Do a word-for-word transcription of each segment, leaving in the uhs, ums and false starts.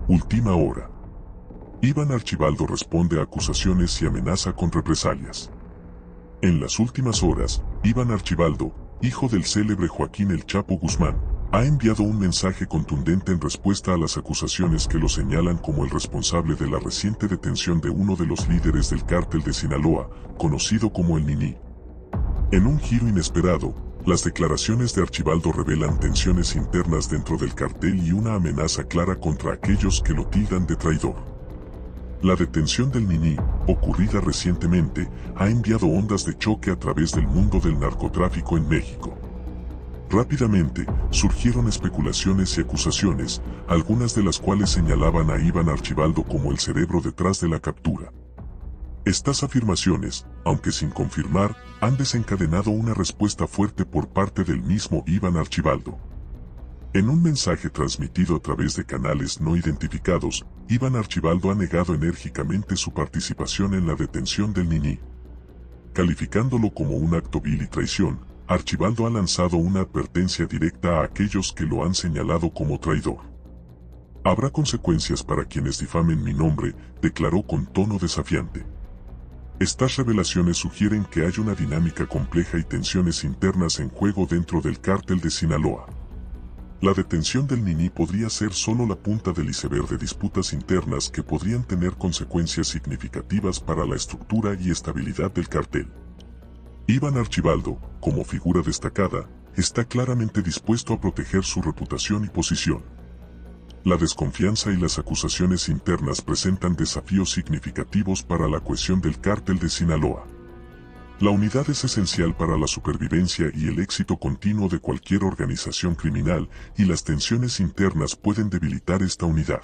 Última hora. Iván Archibaldo responde a acusaciones y amenaza con represalias. En las últimas horas, Iván Archibaldo, hijo del célebre Joaquín El Chapo Guzmán, ha enviado un mensaje contundente en respuesta a las acusaciones que lo señalan como el responsable de la reciente detención de uno de los líderes del cártel de Sinaloa, conocido como el Niní. En un giro inesperado, las declaraciones de Archibaldo revelan tensiones internas dentro del cartel y una amenaza clara contra aquellos que lo tildan de traidor. La detención del Niní, ocurrida recientemente, ha enviado ondas de choque a través del mundo del narcotráfico en México. Rápidamente, surgieron especulaciones y acusaciones, algunas de las cuales señalaban a Iván Archibaldo como el cerebro detrás de la captura. Estas afirmaciones, aunque sin confirmar, han desencadenado una respuesta fuerte por parte del mismo Iván Archibaldo. En un mensaje transmitido a través de canales no identificados, Iván Archibaldo ha negado enérgicamente su participación en la detención del Niní. Calificándolo como un acto vil y traición, Archibaldo ha lanzado una advertencia directa a aquellos que lo han señalado como traidor. Habrá consecuencias para quienes difamen mi nombre, declaró con tono desafiante. Estas revelaciones sugieren que hay una dinámica compleja y tensiones internas en juego dentro del cártel de Sinaloa. La detención del Niní podría ser solo la punta del iceberg de disputas internas que podrían tener consecuencias significativas para la estructura y estabilidad del cartel. Iván Archibaldo, como figura destacada, está claramente dispuesto a proteger su reputación y posición. La desconfianza y las acusaciones internas presentan desafíos significativos para la cohesión del cártel de Sinaloa. La unidad es esencial para la supervivencia y el éxito continuo de cualquier organización criminal, y las tensiones internas pueden debilitar esta unidad.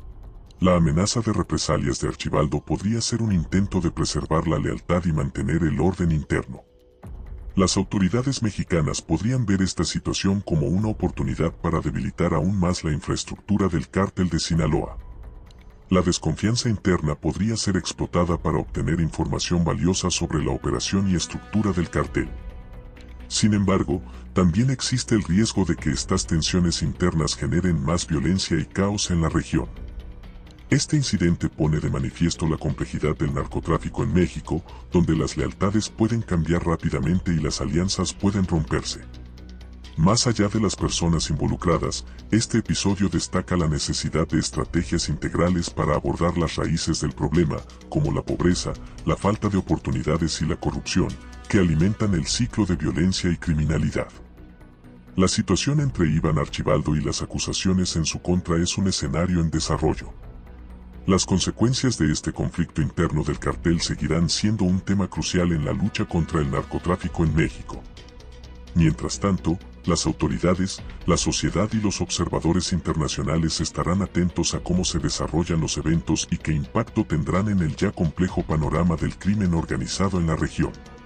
La amenaza de represalias de Archibaldo podría ser un intento de preservar la lealtad y mantener el orden interno. Las autoridades mexicanas podrían ver esta situación como una oportunidad para debilitar aún más la infraestructura del cártel de Sinaloa. La desconfianza interna podría ser explotada para obtener información valiosa sobre la operación y estructura del cartel. Sin embargo, también existe el riesgo de que estas tensiones internas generen más violencia y caos en la región. Este incidente pone de manifiesto la complejidad del narcotráfico en México, donde las lealtades pueden cambiar rápidamente y las alianzas pueden romperse. Más allá de las personas involucradas, este episodio destaca la necesidad de estrategias integrales para abordar las raíces del problema, como la pobreza, la falta de oportunidades y la corrupción, que alimentan el ciclo de violencia y criminalidad. La situación entre Iván Archibaldo y las acusaciones en su contra es un escenario en desarrollo. Las consecuencias de este conflicto interno del cartel seguirán siendo un tema crucial en la lucha contra el narcotráfico en México. Mientras tanto, las autoridades, la sociedad y los observadores internacionales estarán atentos a cómo se desarrollan los eventos y qué impacto tendrán en el ya complejo panorama del crimen organizado en la región.